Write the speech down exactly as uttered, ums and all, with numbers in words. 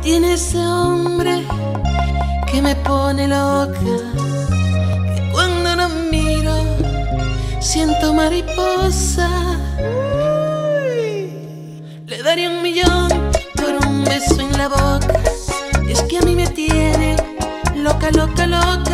Tiene ese hombre que me pone loca, que cuando lo miro siento mariposa. Le daría un millón por un beso en la boca. Es que a mí me tiene loca, loca, loca.